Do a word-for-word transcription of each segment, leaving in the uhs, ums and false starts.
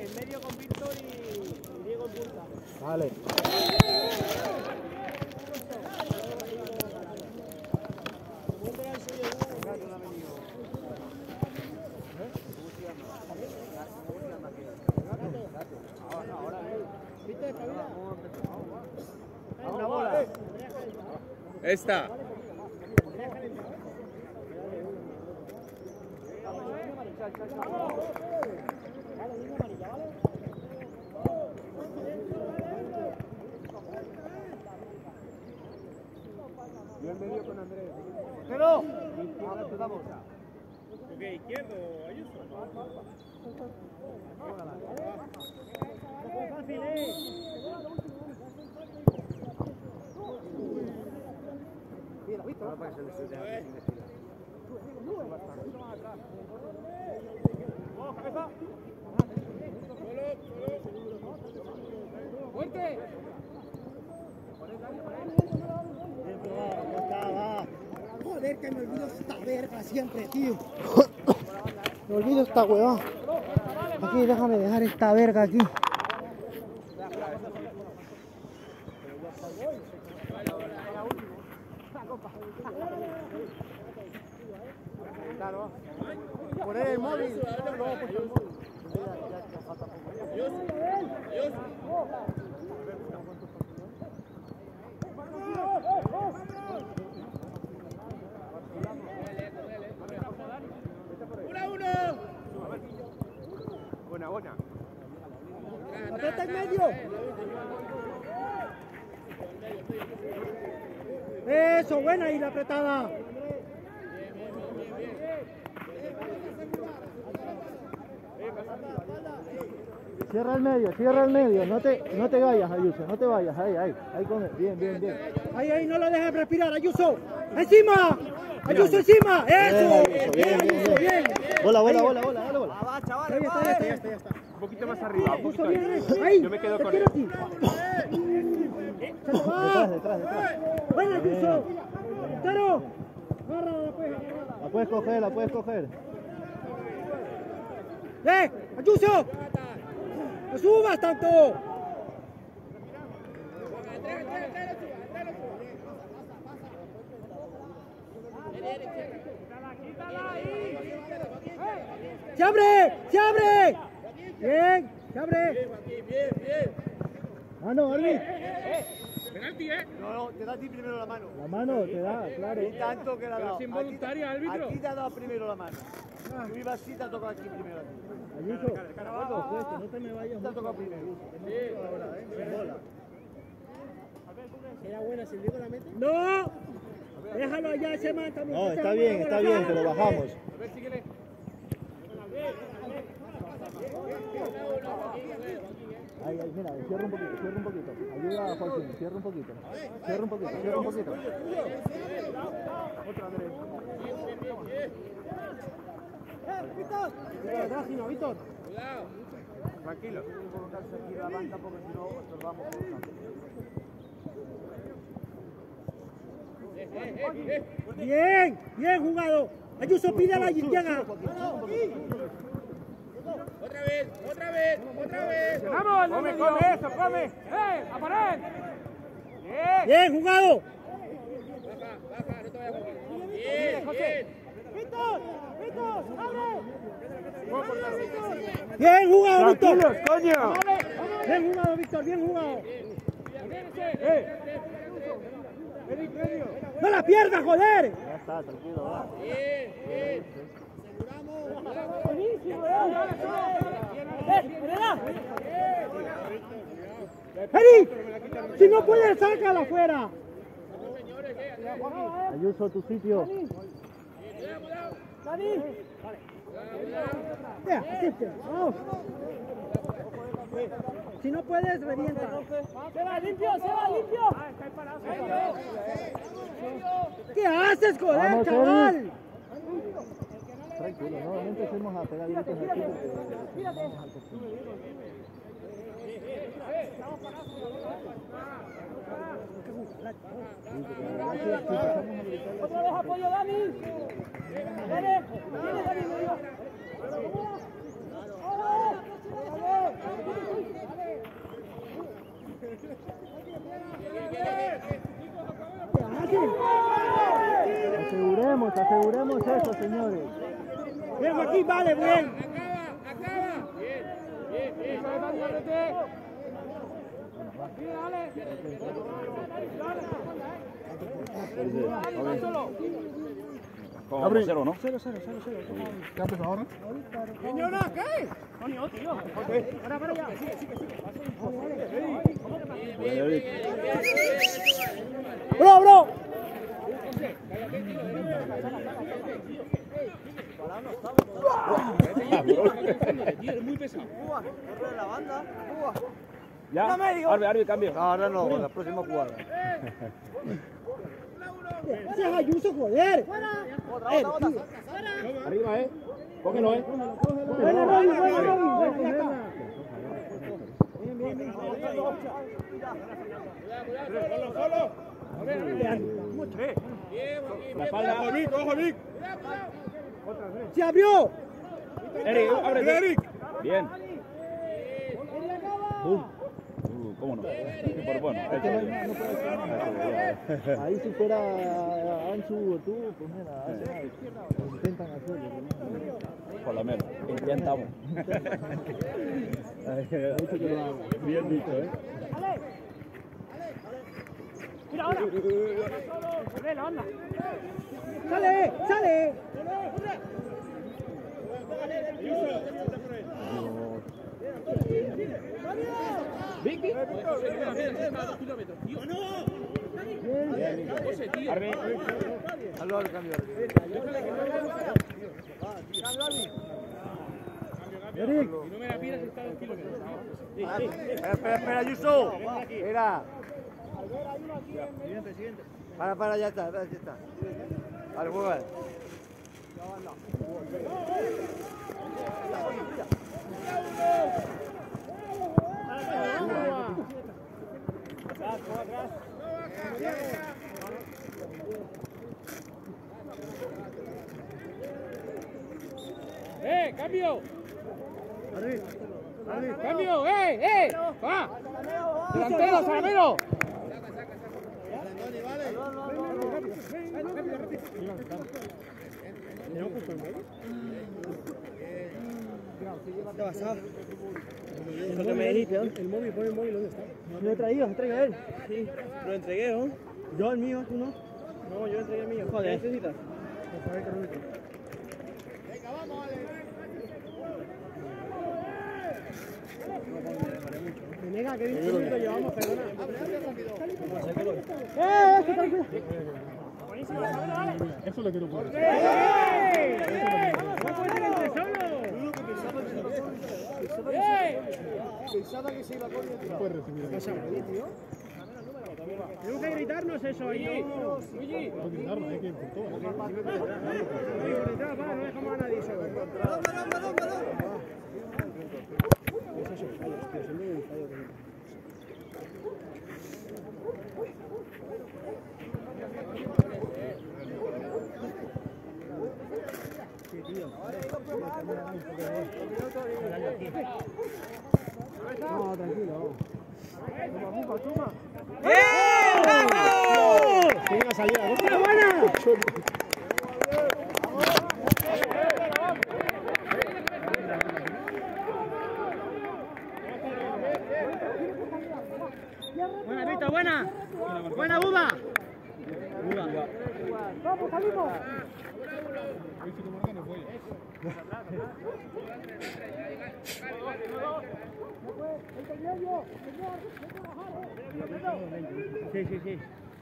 en medio con Víctor y, y Diego en punta. Vale. Una bola. Esta. Yo en medio con Andrés. ¡Pero! Vamos. Ok, izquierdo, Ayuso. Fácil, eh. Mira, Víctor. No, para que se les suelte. ¡Vamos, cabeza! ¡Fuerte! Joder, que me olvido esta verga siempre, tío. Me olvido esta huevada. Aquí, déjame dejar esta verga aquí. Claro. Poner el móvil. No, pues el móvil. ¡Una, uno! Buena, buena. ¡Aprieta en medio! Eso, buena y la apretada. Cierra el medio, cierra el medio, no te, no te vayas, Ayuso, no te vayas, ahí, ahí, ahí con él, bien, bien, bien. Ahí, ahí, no lo dejes respirar, Ayuso, encima, Ayuso, encima, eso, bien, Ayuso, bien. Bola, bola, bola, bola, dale bola. Va, chaval, Ahí está, ya está, ya está. Un poquito más arriba, un poquito Ayuso, ahí. bien, ahí, Yo me quedo te con quiero él. aquí. Se te va. Detrás, detrás, detrás. Buena, Ayuso, entero. Agárrala, pues, agárrala. La puedes coger, la puedes coger. ¡Eh, Ayuso! ¡No subas tanto! ¡Se abre! ¡Se abre! ¡Bien! ¡Se abre! Bien, bien, bien. Mano, Arby. Penalti, ¿eh? No, no, te da a ti primero la mano. La mano te da, claro. Y tanto que la ha Pero dado. es involuntaria, Aquí- árbitro. Aquí te ha dado primero la mano. Tú ibas así, te ha tocado aquí primero. Ayuso, no te me vayas. Te ha tocado primero. ¿Será buena si el Diego la mete? ¡No! Déjalo allá, ese man también. No, está bien, está bien, pero bajamos. A ver, síguele. Ahí, ahí, mira, cierra un poquito, cierra un poquito. Ayuda a Joaquín, cierra un poquito. Cierra un poquito, cierra un poquito. Otra vez. ¡Eh, Víctor! Atrás, Gino, Víctor. Cuidado. Tranquilo. Hay que colocarse aquí en la banca porque si no, estorbamos por los Bien, bien jugado. Ayuso, pide a la Gintiana. Otra vez, otra vez, otra vez. ¡Vamos! ¡Come, come eso, come! ¡Eh! ¡A pared! ¡Bien! Bien jugado. Baja, baja, no te vayas a mover. Bien, bien. Víctor, Víctor, abre. Bien jugado, Víctor. ¡Tranquilos, coño! Bien jugado, Víctor, bien jugado. ¡Eh! No la pierdas, joder. Ya está, tranquilo, va. Bien, bien. Buenísimo, Eri, si no puedes, sácala afuera. Ayuso, tu sitio. Dani. Ya, asiste, vamos. Si no puedes, revienta. Se va limpio, se va limpio. ¿Qué haces, joder, chaval? Tranquilo, no, no empecemos a pegar directos aquí porque vamos al costume. Otra vez apoyo, Dani. Dani, ¿tienes Dani medio? Aseguremos, aseguremos eso, señores. Bien, aquí, vale, bien. Acaba, acaba. Bien, bien, bien. Como cero, ¿no? Cero, cero, cero, cero. ¿Qué haces ahora? Señora, ¿qué? Coño, tío. Para, para ya. Bro, bro. Muy pesado. Ya, Arbe, Arbe, cambio. No, ahora no, con la próxima jugada. ¡Ese es Ayuso, joder! Eh, tío. Arriba, eh. Cógelo, eh. Buena, Robin, buena, Robin. Buena, bien, bien, bien. La espalda. Ojo, Vic, ojo, Vic. ¡Se abrió! Eric, ábrete. Eric. Bien. Uh, uh, ¿cómo no? Pero bueno, eso ya. Ahí si fuera Ansu o tú, pues mira, intentan hacerlo. Por lo menos, intentamos. Bien dicho, ¿eh? Mira ahora. Ven, anda. ¡Sale! ¡Sale! Vicky. Arbe. Hazlo al cambio. Eric. No me la pidas, está dos kilómetros. Espera, espera, espera, Ayuso. Espera. Siguiente, siguiente. Para, para, ya está, ya está. Vale, juega. ¡Eh, cambio! Arriba, arriba. ¡Cambio! ¡Eh, eh! ¡Va! ¡Delantero, Salamero! ¿Qué ha pasado? Lo que me dijiste, ¿no? El móvil, pon el móvil, ¿dónde está? Yo lo he traído, entrega él. Sí, lo entregué, ¿no? Yo el mío, ¿tú no? No, yo entregué el mío. Joder. ¿Qué necesitas? Venga, vamos, Ale. Venga, que diez minutos llevamos, perdona. Abre, abre rápido. ¡Eh, eso tranquilo! Buenísimo, dale. Eso le quiero poner. ¡Eh! Pensaba que se iba a correr. No puedes recibir. ¿Qué pasa, tío? Tengo que gritarnos eso ahí. No gritarlo, hay que ir por todo. No dejamos a nadie solo. No, tranquilo. Toma, toma. ¡Eh! ¡Bravo! Venga, salida. ¡Qué buena! Buena, Víctor, buena. Buena, Buba. Buba. Vamos, salimos. Sí, sí, sí.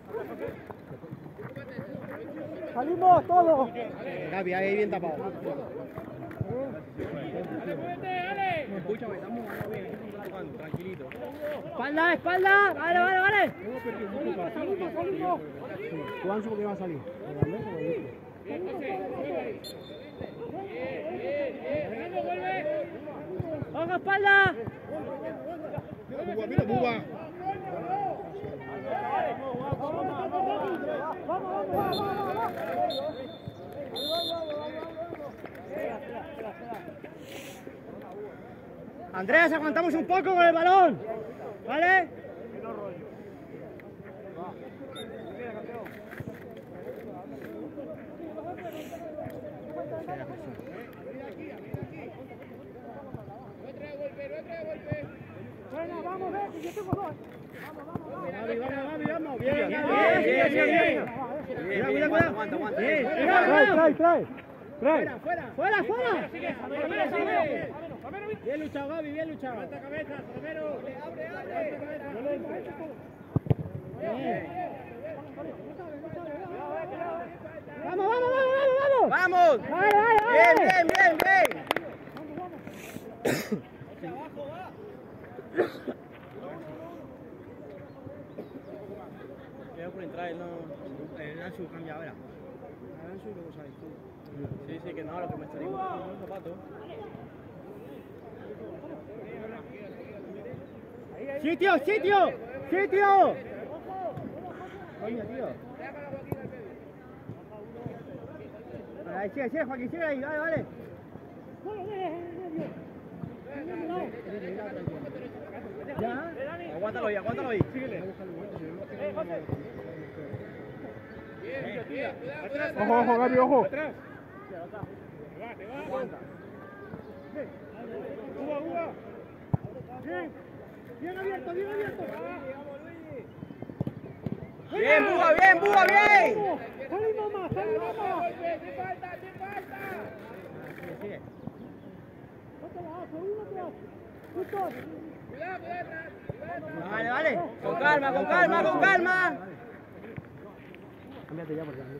Salimos todos. Gaby, ahí bien tapado. Escúchame, estamos jugando, tranquilito. Espalda, espalda. Vale, vale, vale. Salimos, salimos. ¿Cuánto porque va a salir? ¡Vamos, espalda! Buba, mira, Buba. Andreas, aguantamos un poco con el balón. ¿Vale? Gaby, vamos, Gaby, vamos. Bien, Bien, bien, bien, bien, bien, bien. bien. Cuidado, cuidado, cuidado. Aguanta, aguanta. Bien. Trae, trae, trae. Trae. Fuera, fuera, fuera, fuera. Bien luchado, Gaby, bien luchado. Levanta cabeza, Romero. Abre, abre. Vamos, vamos, vamos, vamos, vamos. ¡Vamos! Vale, vale, Bien, vale. bien, bien, bien. Cuidado por entrar, él no... El Ansu cambia ahora. El Ansu y luego sale tú. Sí, sí, que no, lo que me está diciendo es un zapato. ¡Sitio, sitio! ¡Sitio! Coño, tío. Ahí, sigue, sigue, Joaquín, sigue ahí, vale, vale. ¿Ya? Aguántalo ahí, aguántalo ahí. Ojo, ojo, Gaby, ojo. Bien, bien abierto, bien abierto. Bien, Buga, bien, Buga, bien. Salimos más, salimos más. Sigue. Vale, vale. Con calma, con calma, con calma. Cámbiate ya porque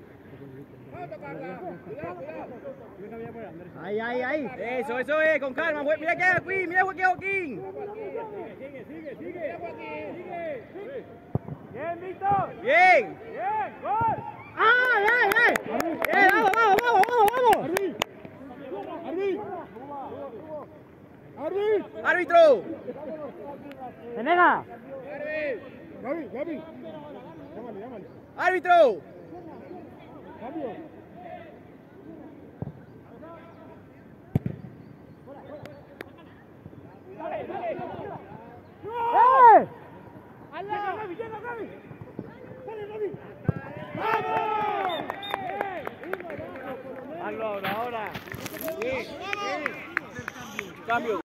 Ahí, ahí, ahí. Eso, eso es, con calma. Mira que es Joaquín, mira que es Joaquín. Bien, Víctor. Bien. Bien, gol. ¡Ay, ay, ay! ¡Eh, vamos, vamos, vamos, vamos, vamos! Arbi. Arbi. Árbitro. ¡Venega! Gaby, Gaby. Llámale, llámale. Árbitro. Cambio. ¡Eh! Llega Gaby, llega Gaby. Sale Gaby. ¡Vamos! Hazlo ahora, ahora. Cambio.